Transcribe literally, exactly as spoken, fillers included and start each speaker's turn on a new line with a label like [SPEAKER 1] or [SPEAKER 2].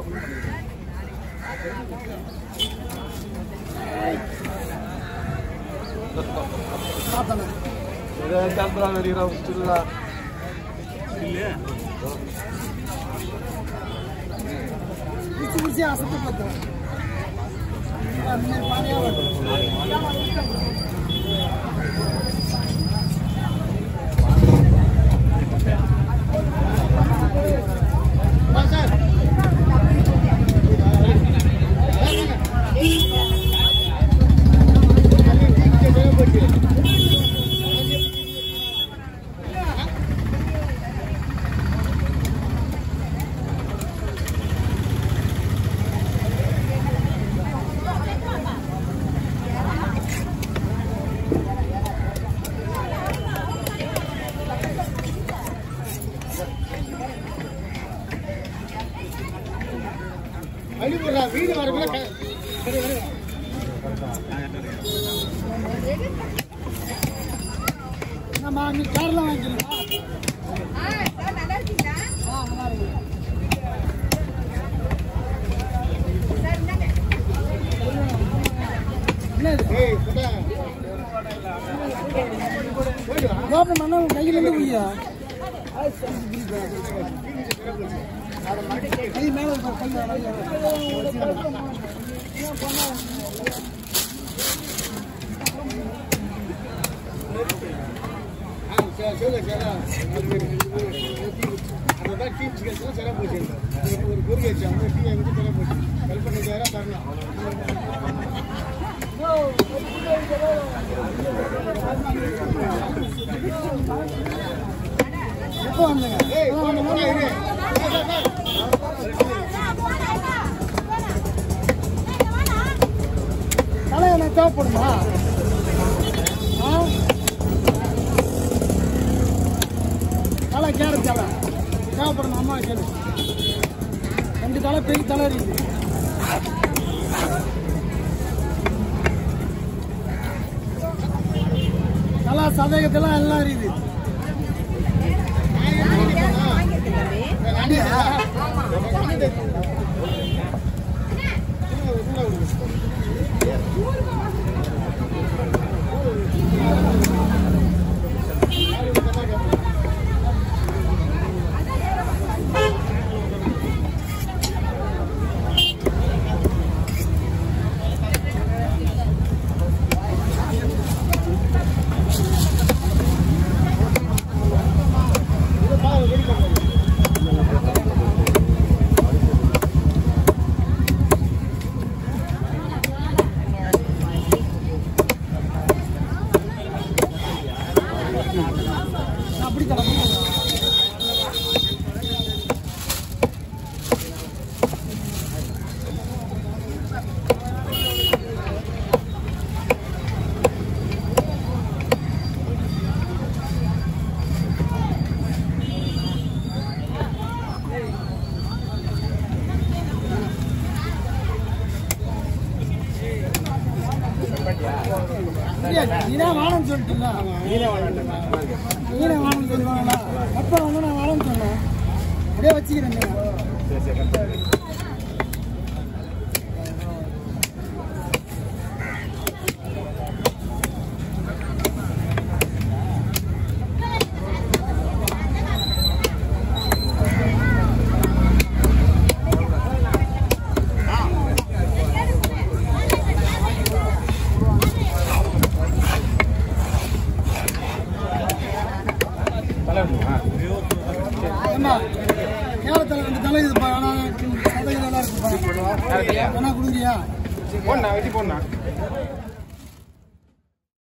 [SPEAKER 1] Camera very rough still. Yeah. It's easy as a photo. வீடு வரக்குள்ள சரி வர நம்ம நீ கார்ல வாங்கிக்கலாம் ஆ சார் நல்லா இருக்கீங்களா ஆ நல்லா இருக்கு சார் என்னங்க என்னது ஏய் போடா போடா கோபம் பண்ணா கையில இருந்து போய்யா கை மேல கை சொல்ல சொல்ல அதான் டீம் சிக்கன் சில போச்சு ஒரு குருவி வச்சு அவங்க டீம் எங்க சில போச்சு கல்பனை வேற தரணும் எப்போ வந்தீங்க ஏய் போன போன இரு தலை என்ன தேவைப்படுமா தலை கேரட் தலை தேவைப்படும் அம்மா கேளு ரெண்டு தலை பெரிய தலை இருக்குது தலை சதேகத்தெல்லாம் எல்லாம் இருக்குது அப்படி கிடக்கும் நீனே வாழன்னு சொல்லிட்டீங்களா நீனே நீனே வாழன்னு சொல்லுவாங்களா அப்பா வந்து நான் வாழன்னு சொன்னேன் அப்படியே வச்சுக்கிறேன் கேரளத்தில் ரெண்டு தலை இதுப்பா ஆனால் சதைகள் நல்லா இருக்குப்பா என்ன கொடுக்குறியா போடா வெட்டி போடா